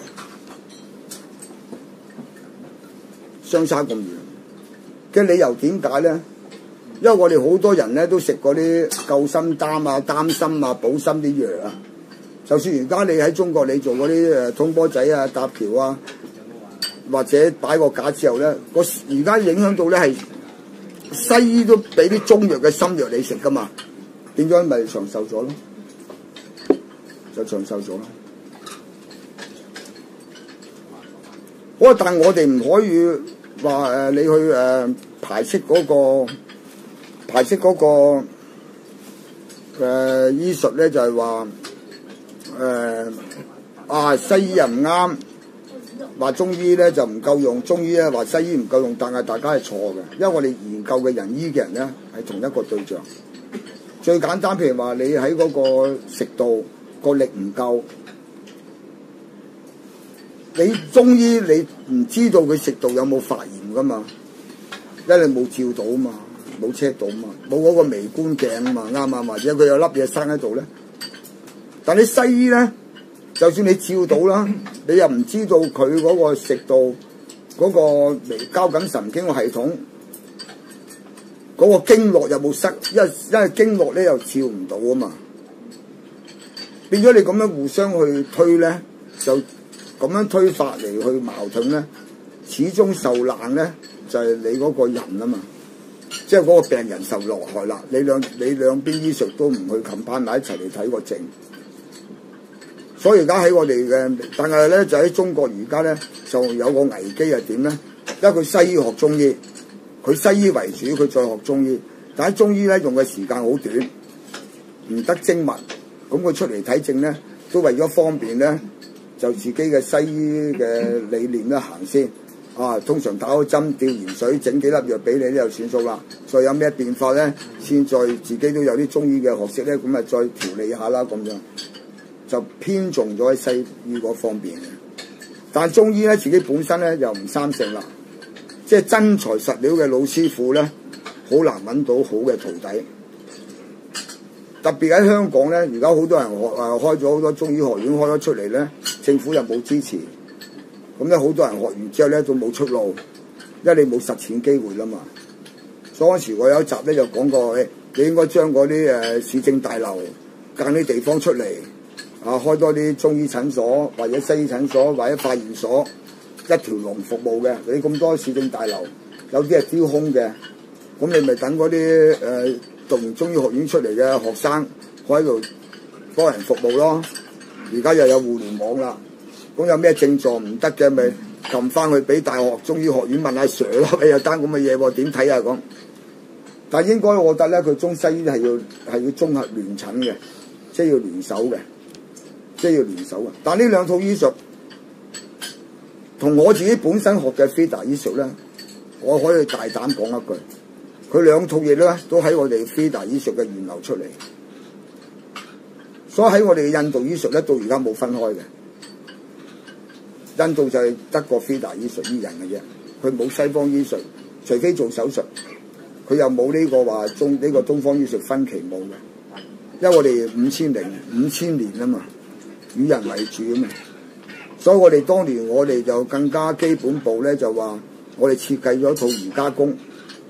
相差咁遠嘅理由點解咧？因為我哋好多人咧都食嗰啲救心丹啊、丹參啊、保心啲藥啊，就算而家你喺中國你做嗰啲誒通波仔啊、搭橋啊。或者擺個架之後咧，個而家影響到咧係西醫都俾啲中藥嘅心藥你食噶嘛，變咗咪長壽咗咯，就長壽咗咯。好啊，但係我哋唔可以話誒你去誒、呃、排斥嗰、嗰個排斥嗰、嗰個誒、呃、醫術咧，就係話誒啊西醫又唔啱。話中醫咧就唔夠用，中醫咧話西醫唔夠用，但係大家係錯嘅，因為我哋研究嘅人醫嘅人咧係同一個對象。最簡單，譬如話你喺嗰個食道個力唔夠，你中醫你唔知道佢食道有冇發炎噶嘛，因為你冇照到嘛，冇 check 到嘛，冇嗰個微觀鏡啊嘛，啱嘛？或者佢有粒嘢生喺度咧，但你西醫咧。就算你照到啦，你又唔知道佢嗰個食道嗰個微交感神經個系統嗰個經絡有冇塞，因為因為經絡咧又照唔到啊嘛，變咗你咁樣互相去推咧， 就咁樣推法嚟去矛盾咧，始終受難咧就係、是、你嗰個人啊嘛，即係嗰個病人受落害啦。你兩你兩邊醫術都唔去冚班埋一齊嚟睇個症，所以而家喺我哋嘅，但係咧就喺中國而家咧就有個危機係點咧？因為佢西醫學中醫，佢西醫為主，佢再學中醫，但係中醫咧用嘅時間好短，唔得精密，咁佢出嚟睇症咧都為咗方便咧。就自己嘅西醫嘅理念咧行先，啊，通常打個針、吊鹽水、整幾粒藥俾你咧就算數啦。再有咩變化咧，先再自己都有啲中醫嘅學識咧，咁啊再調理下啦，咁樣就偏重咗喺西醫嗰方面嘅。但係中醫咧自己本身咧又唔生性啦，即係真材實料嘅老師傅咧，好難揾到好嘅徒弟。特別喺香港咧，而家好多人學啊，開咗好多中醫學院，開咗出嚟咧，政府又冇支持，咁咧好多人學完之後咧都冇出路，因為你冇實踐機會啦嘛。所以嗰時我有一集咧就講過，誒，你應該將嗰啲誒市政大樓間啲地方出嚟，啊，開多啲中醫診所或者西醫診所或者化驗所，一條龍服務嘅。你咁多市政大樓，有啲係丟空嘅，咁你咪等嗰啲誒。呃讀完中醫學院出嚟嘅學生，可喺度幫人服務咯。而家又有互聯網啦，咁有咩症狀唔得嘅，咪撳翻去俾大學中醫學院問下 Sir 咯。你有單咁嘅嘢喎，點睇啊？咁，但係應該我覺得咧，佢中西醫係要係要綜合聯診嘅，即係要聯手嘅，即係要聯手嘅。但係呢兩套醫術同我自己本身學嘅飛達醫術咧，我可以大膽講一句。佢兩套嘢咧，都喺我哋飛達醫術嘅源流出嚟，所以喺我哋嘅印度醫術咧，到而家冇分開嘅。印度就係得個飛達醫術醫人嘅啫，佢冇西方醫術，除非做手術，佢又冇呢個話中呢、呢個東方醫術分期冇嘅，因為我哋五千零五千年啊嘛，與人為主啊嘛，所以我哋當年我哋就更加基本步咧，就話我哋設計咗一套瑜伽功。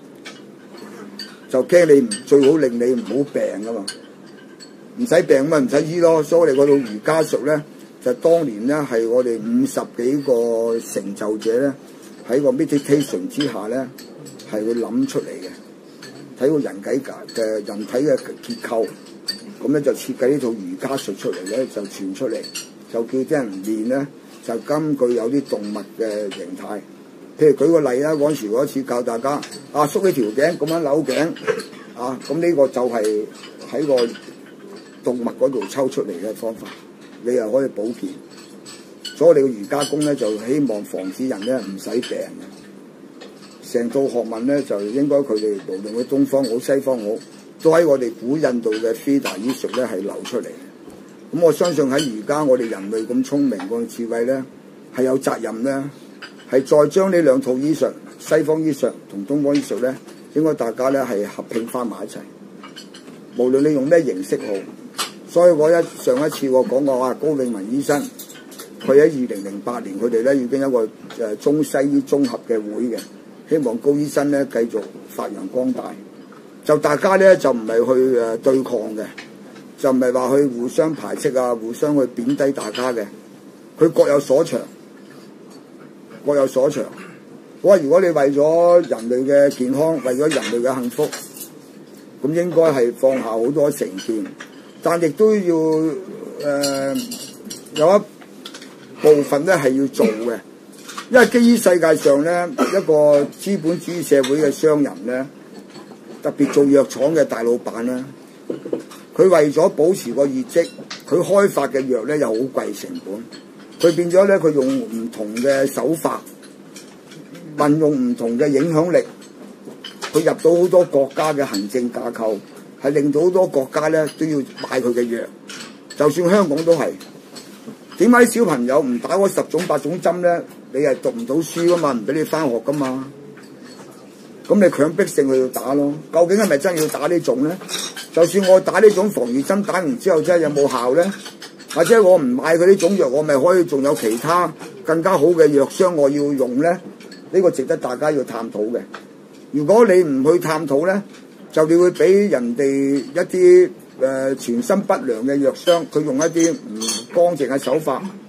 就驚你唔最好令你唔好病噶嘛，唔使病咁咪唔使醫咯。所以我哋嗰套瑜伽術咧，就當年咧係我哋五十幾個成就者咧喺個 meditation 之下咧係會諗出嚟嘅，睇個人體嘅人體嘅結構，咁咧就設計呢套瑜伽術出嚟咧，就傳出嚟，就叫啲人練咧，就根據有啲動物嘅形態。譬如舉個例啦，嗰陣時嗰一次教大家啊縮起條頸咁樣扭頸啊，咁呢個就係喺個動物嗰度抽出嚟嘅方法，你又可以保健。所以我哋嘅瑜伽功咧就希望防止人咧唔使病嘅。成套學問咧就應該佢哋無論佢東方好西方好，都喺我哋古印度嘅飛達醫術咧係流出嚟嘅。咁我相信喺而家我哋人類咁聰明個智慧咧係有責任咧。係再將呢兩套醫術，西方醫術同東方醫術咧，應該大家咧係合併翻埋一齊。無論你用咩形式好，所以我一上一次我講過話，高永文醫生，佢喺二零零八年佢哋咧已經有一個誒中西醫綜合嘅會嘅，希望高醫生咧繼續發揚光大。就大家咧就唔係去誒對抗嘅，就唔係話去互相排斥啊，互相去貶低大家嘅，佢各有所長。各有所長。我話如果你為咗人類嘅健康，為咗人類嘅幸福，咁應該係放下好多成見，但亦都要誒、呃、有一部分咧係要做嘅，因為基於世界上咧一個資本主義社會嘅商人咧，特別做藥廠嘅大老闆咧，佢為咗保持個業績，佢開發嘅藥咧又好貴成本。佢變咗咧，佢用唔同嘅手法，運用唔同嘅影響力，佢入到好多國家嘅行政架構，係令到好多國家咧都要買佢嘅藥。就算香港都係。點解小朋友唔打嗰十種八種針咧？你係讀唔到書噶嘛，唔俾你返學噶嘛。咁你強迫性去打咯。究竟係咪真係要打呢種咧？就算我打呢種防疫針，打完之後真係有冇效咧？或者我唔買佢呢種藥，我咪可以仲有其他更加好嘅藥箱我要用咧？呢個值得大家要探討嘅。如果你唔去探討咧，就你會俾人哋一啲誒存心不良嘅藥商，佢用一啲唔乾淨嘅手法，喺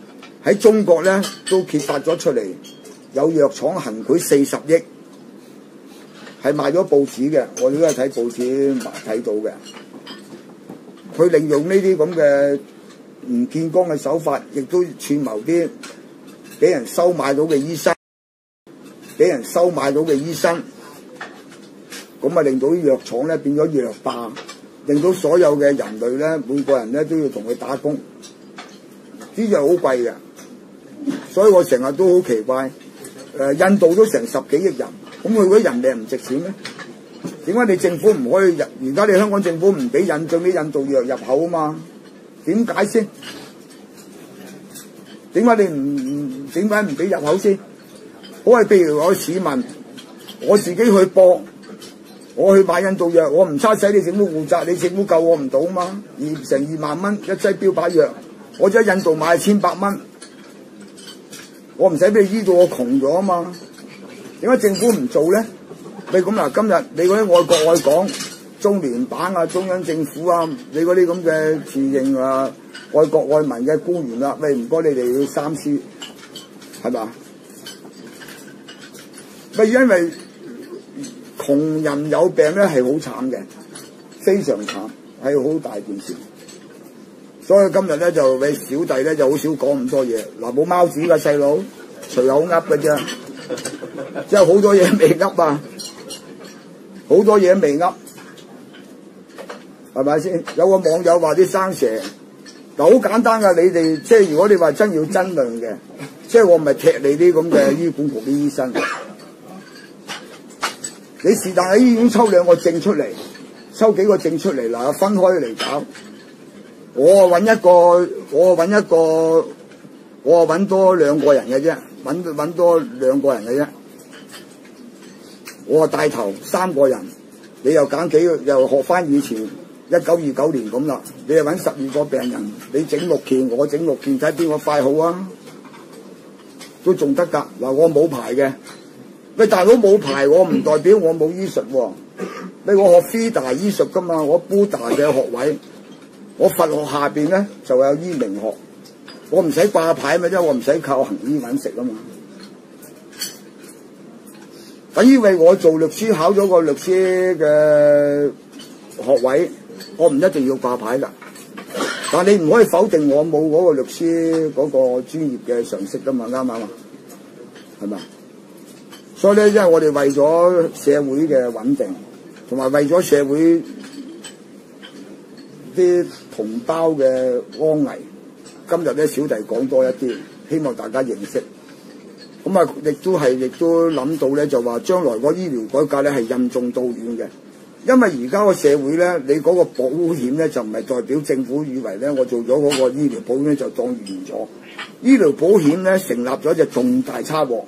喺中國咧都揭發咗出嚟，有藥廠行賄四十億，係賣咗報紙嘅，我哋都係睇報紙睇到嘅。佢利用呢啲咁嘅唔見光嘅手法，亦都串謀啲俾人收買到嘅醫生，俾人收買到嘅醫生，咁啊令到啲藥廠咧變咗藥霸，令到所有嘅人類咧每個人咧都要同佢打工，啲藥好貴嘅，所以我成日都好奇怪，誒、呃、印度都成十幾億人，咁佢嗰啲人命唔值錢咩？點解你政府唔可以入？而家你香港政府唔俾引進啲印度藥入口啊嘛？點解先？點解你唔唔點解唔俾入口先？好係譬如我市民，我自己去博，我去買印度藥，我唔差使你政府負責，你政府救我唔到啊嘛？二成二萬蚊一劑標靶藥，我喺印度買千百蚊，我唔使俾你醫到我窮咗啊嘛？點解政府唔做咧？你咁嗱，今日你嗰啲愛國愛港、中聯辦啊、中央政府啊，你嗰啲咁嘅自認啊愛國愛民嘅官員啦，喂唔該你哋要三思，係嘛？咪因為窮人有病咧係好慘嘅，非常慘，係好大件事。所以今日咧就俾小弟咧就好少講咁多嘢。嗱，冇貓子嘅細佬，隨口噏嘅啫，即係好多嘢未噏啊！好多嘢未噏，係咪先？有個網友話啲生蛇，嗱好簡單噶，你哋即係如果你話真要爭論嘅，即係我唔係踢你啲咁嘅醫管局啲醫生，你是但喺醫院抽兩個證出嚟，抽幾個證出嚟嗱，分開嚟搞，我啊揾一個，我啊揾一個，我啊揾多兩個人嘅啫，揾揾多兩個人嘅啫。我話帶頭三個人，你又揀幾個，又學翻以前一九二九年咁啦。你又揾十二個病人，你整六件，我整六件，睇邊個快好啊？都仲得㗎。嗱，我冇牌嘅，喂大佬冇牌，我唔代表我冇醫術喎。你我學 F I D A 醫術㗎嘛，我 Buddha 嘅學位，我佛學下邊咧就有醫名學，我唔使掛牌咪，因為我唔使靠行醫揾食啊嘛。等於為我做律師考咗個律師嘅學位，我唔一定要掛牌㗎。但你唔可以否定我冇嗰個律師嗰個專業嘅常識㗎嘛，啱唔啱啊？係咪？所以咧，因為我哋為咗社會嘅穩定，同埋為咗社會啲同胞嘅安危，今日咧小弟講多一啲，希望大家認識。咁啊，亦都係，亦都諗到咧，就話將來個醫療改革咧係任重道遠嘅，因為而家個社會咧，你嗰個保險咧就唔係代表政府以為咧，我做咗嗰個醫療保險就當完咗，醫療保險咧成立咗就重大差禍。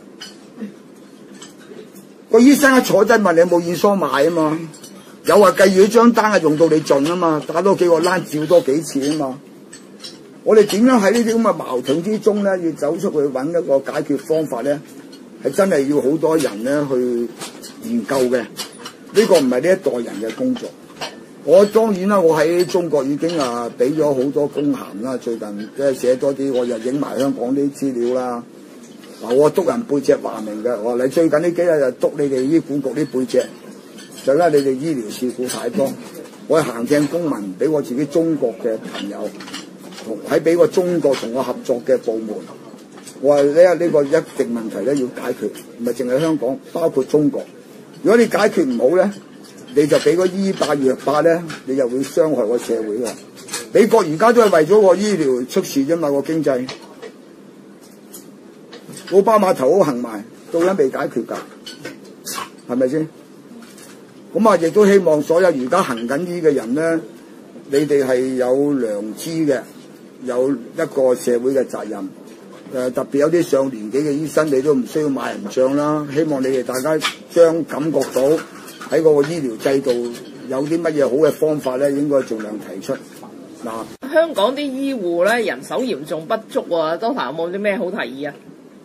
個醫生一坐低問你有冇驗疏買啊嘛，有話計住張單係用到你盡啊嘛，打多幾個欄照多幾次啊嘛。我哋點樣喺呢啲咁嘅矛盾之中咧，要走出去揾一個解決方法咧，係真係要好多人咧去研究嘅。呢、這個唔係呢一代人嘅工作。我當然啦，我喺中國已經啊俾咗好多公函啦，最近即係寫多啲，我又影埋香港啲資料啦。嗱，我督人背脊話明嘅，我話你最近呢幾日就督你哋醫管局啲背脊，就因為你哋醫療事故太多，我係行正公文俾我自己中國嘅朋友。同喺俾個中國同我合作嘅部門，我話咧呢個一定問題咧要解決，唔係淨係香港，包括中國。如果你解決唔好咧，你就俾個醫霸藥霸咧，你又會傷害個社會喎。美國而家都係為咗個醫療出事啫嘛，個經濟。奧巴馬頭好行埋，到而家未解決㗎，係咪先？咁啊，亦都希望所有而家行緊醫嘅人咧，你哋係有良知嘅。有一個社會嘅責任，誒、呃、特別有啲上年紀嘅醫生，你都唔需要買人帳啦。希望你哋大家將感覺到喺個醫療制度有啲乜嘢好嘅方法咧，應該盡量提出。嗱， 香港啲醫護咧人手嚴重不足喎，多華有冇啲咩好提議啊？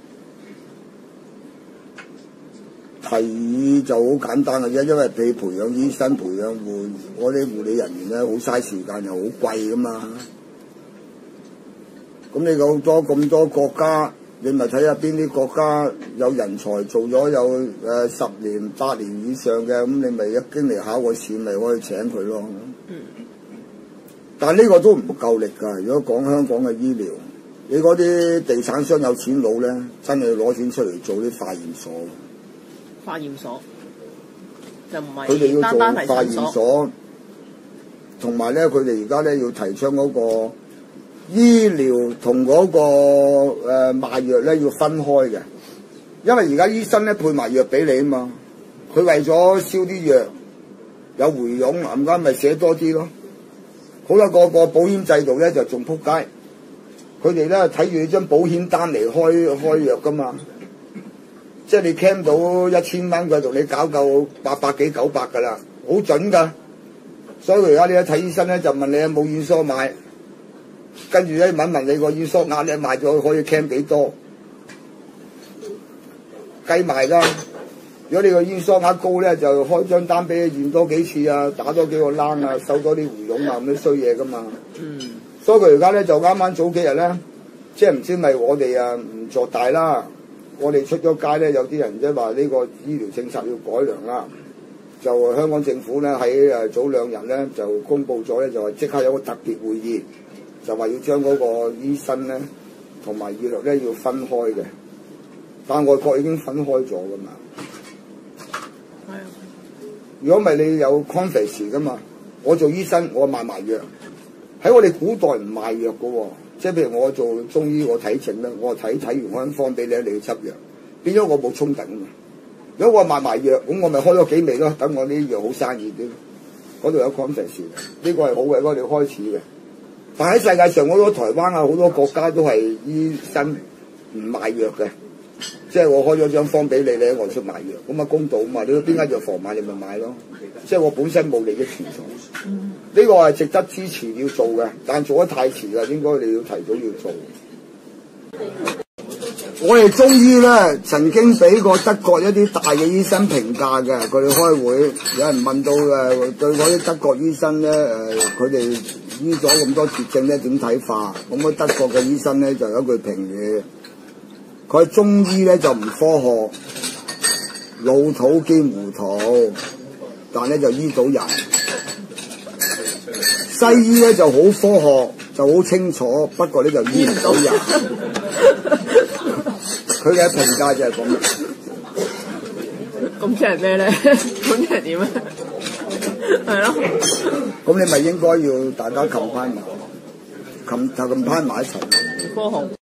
提議就好簡單嘅啫，因為你培養醫生、培養護嗰啲護理人員咧，好嘥時間又好貴噶嘛。 咁你有好多咁多國家，你咪睇下邊啲國家有人才做咗有誒、呃、十年八年以上嘅，咁你咪一經嚟考個試，咪可以請佢咯。嗯。但係呢個都唔夠力㗎。如果講香港嘅醫療，你嗰啲地產商有錢佬咧，真係攞錢出嚟做啲化驗所。 化驗所就唔係佢哋要做單單化驗所，同埋咧佢哋而家咧要提倡嗰個醫療同嗰、嗰個誒、呃、賣藥咧要分開嘅，因為而家醫生咧配埋藥俾你啊嘛，佢為咗燒啲藥有回傭，唔啱咪寫多啲咯。好啦，個個保險制度咧就仲撲街，佢哋咧睇住你張保險單嚟開開藥噶嘛。即係你 claim 到一千蚊，佢同你搞夠八百幾九百噶啦，好準噶。所以佢而家你一睇醫生咧，就問你有冇院疏買，跟住咧問問你個院疏額咧買咗可以 claim 幾多，計埋㗎。如果你個院疏額高咧，就開張單俾你驗多幾次啊，打多幾個冷啊，收多啲回傭啊，咁啲衰嘢噶嘛。嗯。所以佢而家咧就啱啱早幾日咧，即係唔知咪我哋啊唔做大啦。我哋出咗街咧，有啲人即係話呢個醫療政策要改良啦。就香港政府咧喺誒早兩日咧就公佈咗咧，就話即刻有個特別會議，就話要將嗰個醫生咧同埋醫療咧要分開嘅。但外國已經分開咗噶嘛。係啊。如果唔係你有 conflict 噶嘛，我做醫生我賣埋藥，喺我哋古代唔賣藥噶喎。即係譬如我做中醫，我睇症咧，我睇睇完我揾方俾你，你要執藥，變咗我冇衝突啊嘛。如果我賣埋藥，咁我咪開咗幾味咯，等我啲藥好生意啲。嗰度有 conflict 呢個係好嘅，嗰度開始嘅。但喺世界上好多台灣啊，好多國家都係醫生唔賣藥嘅，即係我開咗張方俾你，你喺外出賣藥，咁啊公道啊嘛，你邊間藥房買你咪買咯。即係我本身冇利益存在。嗯。呢個係值得支持要做嘅，但做得太遲啦，應該你要提早要做。我哋中醫咧曾經俾過德國一啲大嘅醫生評價嘅，佢哋開會有人問到誒對嗰啲德國醫生咧誒，佢哋醫咗咁多絕症咧點睇法？咁啊德國嘅醫生咧就有一句評語，佢中醫咧就唔科學，老土兼糊塗，但咧就醫到人。西醫咧就好科學，就好清楚，不過咧就醫唔到人。佢嘅評價就係咁。 咁即係咩咧？咁即係點啊？係咯。 咁你咪應該要大家冚翻埋，冚就咁攀埋一齊。 科學。